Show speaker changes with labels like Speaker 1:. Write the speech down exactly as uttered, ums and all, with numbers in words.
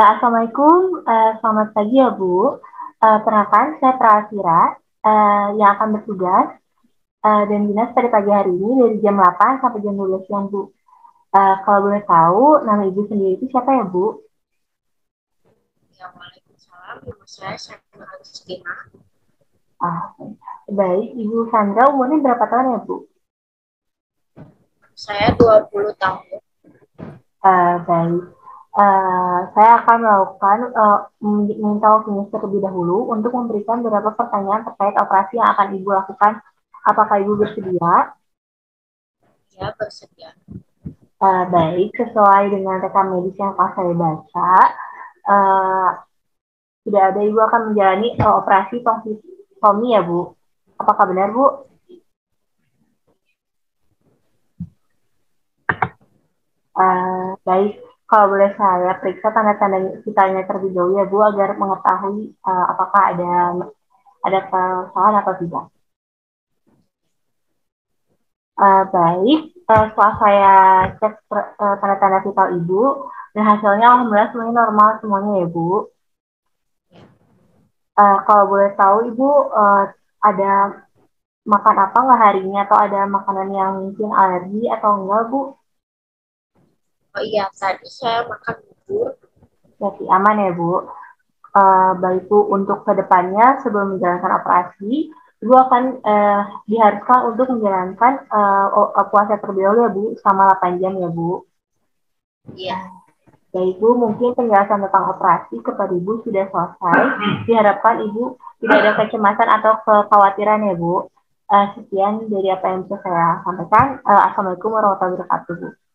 Speaker 1: Uh, Assalamualaikum, uh, selamat pagi ya Bu. Uh, perkenalkan, saya Prasira uh, yang akan bertugas uh, dan dinas pada pagi hari ini dari jam delapan sampai jam dua belas siang Bu. Uh, kalau boleh tahu, nama Ibu sendiri itu siapa ya Bu?
Speaker 2: Ya, Waalaikumsalam. Nama saya Syarifah Agustina.
Speaker 1: Ah, baik, Ibu Sandra umurnya berapa tahun ya Bu?
Speaker 2: Saya dua puluh tahun.
Speaker 1: Uh, baik, Uh, saya akan melakukan uh, meminta waktunya terlebih dahulu untuk memberikan beberapa pertanyaan terkait operasi yang akan Ibu lakukan. Apakah Ibu bersedia?
Speaker 2: Ya, bersedia.
Speaker 1: Uh, baik, sesuai dengan rekam medis yang pas saya baca, uh, tidak ada Ibu akan menjalani uh, operasi tongsistomi ya Bu. Apakah benar Bu? Uh, baik, kalau boleh saya periksa tanda-tanda vitalnya terlebih dahulu ya Bu, agar mengetahui uh, apakah ada ada kesalahan atau tidak. Uh, baik, uh, setelah saya cek uh, tanda-tanda vital Ibu, dan hasilnya alhamdulillah semuanya normal semuanya ya Bu. Uh, kalau boleh tahu Ibu uh, ada makan apa nggak harinya atau ada makanan yang mungkin alergi atau enggak Bu?
Speaker 2: Oh iya, tadi saya makan bubur.
Speaker 1: Berarti aman ya Bu. Uh, baik Bu, untuk kedepannya sebelum menjalankan operasi, Ibu akan uh, diharuskan untuk menjalankan uh, puasa terlebih dahulu ya Bu, selama delapan jam ya Bu.
Speaker 2: Iya.
Speaker 1: Baik Bu, mungkin penjelasan tentang operasi kepada Ibu sudah selesai. Diharapkan Ibu tidak ada kecemasan atau kekhawatiran ya Bu. Uh, sekian dari apa yang bisa saya sampaikan. Uh, Assalamualaikum warahmatullahi wabarakatuh Bu.